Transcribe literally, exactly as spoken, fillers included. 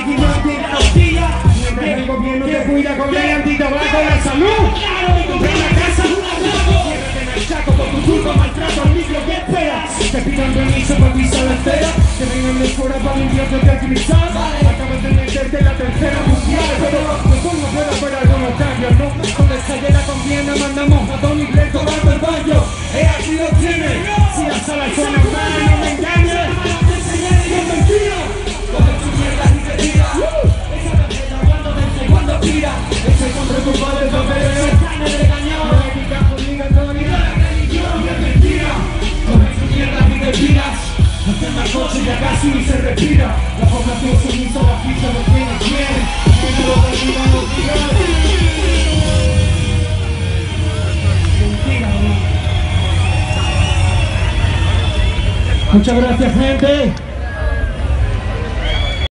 vigilante, costilla. Mientras el gobierno te cuida con la antitabaco, la salud. En la casa, ciérrate en el saco por tu turco, maltrato al micro que espera. Te pidan permiso para pisar la esfera. Te vengan de fuera para limpiarte de activizar. Acabas de meterte en la tercera mundial. Pero no pongo fuera por algunos cambios, ¿no? Donde estalle la contienda mandamos a Don Inglés tomando el baño. Es así lo tiene. Si las salas son hermanas, no me engañes. ¡Es mentira! Coge tu mierda y te tira. Esa tarjeta cuando vence, cuando tira. Ese contra tu padre, papel, ese carne de cañón. No hay cajo, obligatoria. La religión es mentira. Coge tu mierda y te tiras. Hacen las cosas y ya casi ni se respira. La población sumisa, la ficha no tiene quién. Dentro de la vida no tira. Mentira, ¿no? Muchas gracias, gente.